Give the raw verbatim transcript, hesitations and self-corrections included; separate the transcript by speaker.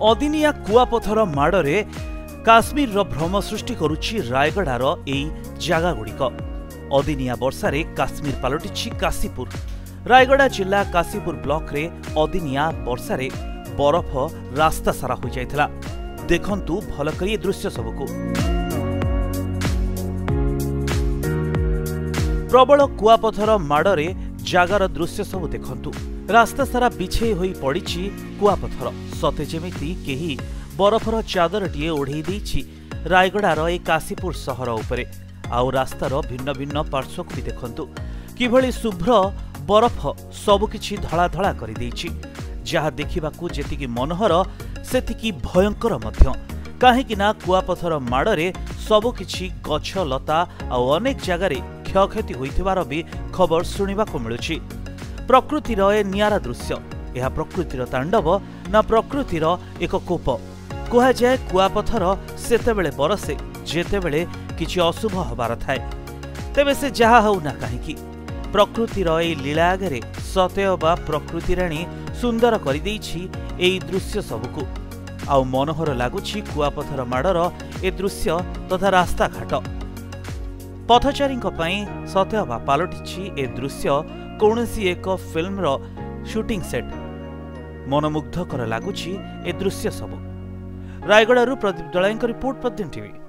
Speaker 1: अदिनिया कुआपथर माड़े काश्मीर भ्रम सृष्टि करुछि रायगड़ार एई जागा गुड़िक। अदिनिया वर्षारे काश्मीर पलटिछि काशीपुर। रायगड़ा जिला काशीपुर ब्लॉक रे अदिनिया वर्षारे बरफ रास्ता सारा हो जाइथिला। देखंतु भल करी दृश्य सबको। प्रबल कुआपथर माड़े जागार दृश्य सब देखंतु। रास्ता सारा बिछे होई पड़िछि कुआपथर। सते जेमिति केही बरफर चादरटीए ओढ़ी देइछि रायगड़ार ए काशीपुर सहर उपरे। आउ रास्तार भिन्न भिन्न पार्श्व को भी देखंतु किभଳି शुभ्र बरफ सबकिछि धड़ा धड़ा करि देइछि। जहा देखिबाकू जेतिकी मनोहर सेतिकी भयंकर मध्य। काहेकि ना कुआपथर माड़े सबकिछि गछ लता आउ अनेक जगार क्षयक्षति होइथिबार भी खबर शुणिबाकू मिलुछि। प्रकृतिर ए नियारा दृश्य। यह प्रकृतिर तांडव ना प्रकृतिर एक कोप। कह जाए कुआपथर सेतेबेले बरसे जेतेबेले किछि अशुभ हबार थाए। तेबे से जहा हौ ना काहेकि प्रकृतिर ए लीला आगरे सतेअबा प्रकृति राणी सुंदर करि देइछि एई दृश्य सबको। आउ मनोहर लागुछि कुआपथर माड़र ए दृश्य तथा रास्ता घाट। पथचारींक पई सतेअबा पालटिछि ए दृश्य कौनसी एक फिल्मर शूटिंग सेट। मनमुग्धकर लागुछि ए दृश्य सब। रायगड़ारू प्रदीप दलाईंक रिपोर्ट प्रद्युन टीवी।